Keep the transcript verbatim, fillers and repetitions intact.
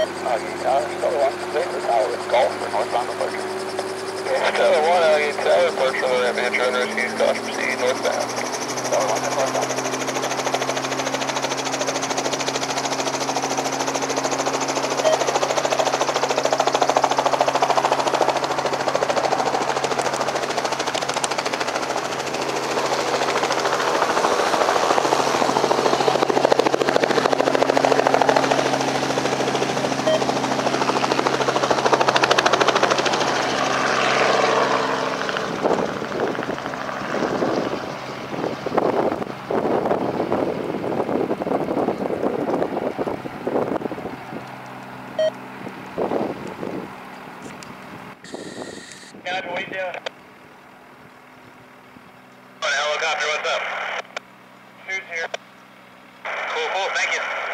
Uh, Stellar one, completely tower with golf for northbound approach. Yeah, Stellar one, Alligator Tower, approach from the right man, trying to rescue, caution, proceed northbound. Stellar one, northbound. Gotcha, what are you doing? Helicopter, what's up? Suits here. Cool, cool, thank you.